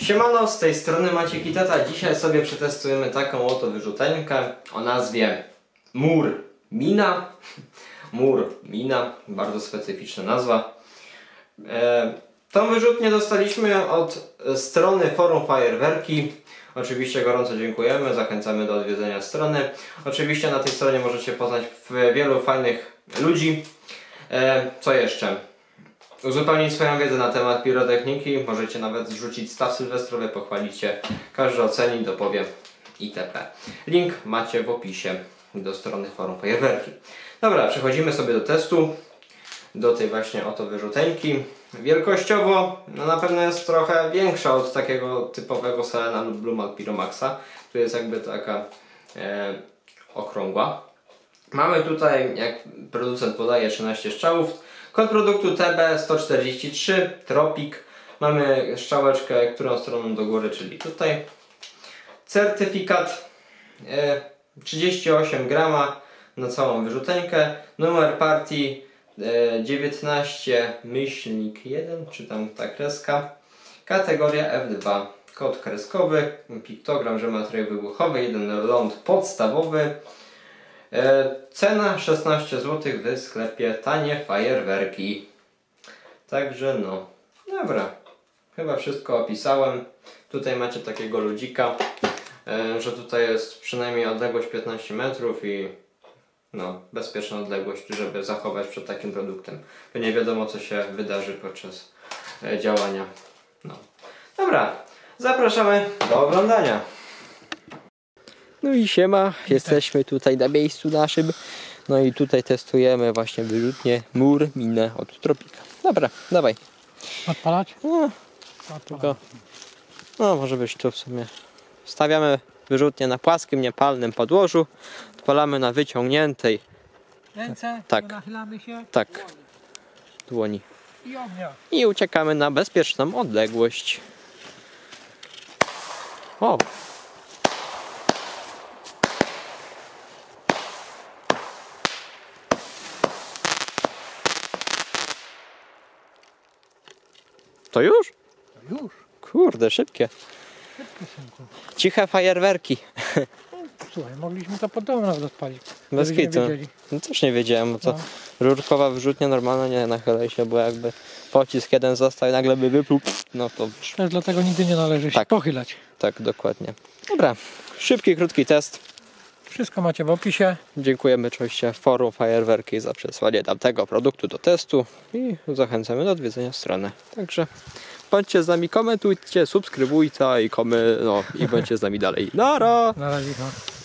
Siemano, z tej strony Maciek i Tata. Dzisiaj sobie przetestujemy taką oto wyrzuteńkę o nazwie Mur Mina. Mur Mina, bardzo specyficzna nazwa. Tą wyrzutnię dostaliśmy od strony Forum Fajerwerki. Oczywiście gorąco dziękujemy, zachęcamy do odwiedzenia strony. Oczywiście na tej stronie możecie poznać wielu fajnych ludzi. Co jeszcze? Uzupełnić swoją wiedzę na temat pirotechniki. Możecie nawet zrzucić staw sylwestrowy, pochwalić się. Każdy oceni, dopowie itp. Link macie w opisie do strony Forum Fajerwerki. Dobra, przechodzimy sobie do testu. Do tej właśnie oto wyrzuteńki. Wielkościowo na pewno jest trochę większa od takiego typowego Selena lub Bluma Pyromaxa. Tu jest jakby taka okrągła. Mamy tutaj, jak producent podaje, 13 strzałów. Kod produktu TB143 Tropic. Mamy strzałeczkę, którą stroną do góry, czyli tutaj. Certyfikat 38 grama na całą wyrzuteńkę. Numer partii 19-1, czy tam ta kreska. Kategoria F2. Kod kreskowy, piktogram, że materiał wybuchowy, 1 ląd podstawowy. Cena 16 zł w sklepie Tanie Fajerwerki. Także no, dobra. Chyba wszystko opisałem. Tutaj macie takiego ludzika, że tutaj jest przynajmniej odległość 15 metrów i no, bezpieczna odległość, żeby zachować przed takim produktem. Bo nie wiadomo, co się wydarzy podczas działania. No. Dobra, zapraszamy do oglądania. No i siema, jesteśmy tutaj na miejscu naszym. No i tutaj testujemy właśnie wyrzutnię Mur Minę od Tropika. Dobra, dawaj. Odpalać? No, tylko, no może być tu w sumie. Stawiamy wyrzutnię na płaskim, niepalnym podłożu. Odpalamy na wyciągniętej. Ręce, tak. nachylamy się. Tak. Dłoni. I ognia. I uciekamy na bezpieczną odległość. O! To już? To już. Kurde, szybkie. Ciche fajerwerki. Słuchaj, mogliśmy to pod domem nawet odpalić. Bez Gdybyśmy kitu. wiedzieli. No też nie wiedziałem, bo to No. rurkowa wyrzutnia normalna nie nachylaj się, bo jakby pocisk jeden został i nagle by wypluł, no to Też dlatego nigdy nie należy się Tak. pochylać. tak, dokładnie. Dobra, szybki, krótki test. Wszystko macie w opisie. Dziękujemy oczywiście Forum Fajerwerki za przesłanie tamtego produktu do testu i zachęcamy do odwiedzenia strony. Także bądźcie z nami, komentujcie, subskrybujcie i bądźcie z nami dalej. Nara! Na razie. No.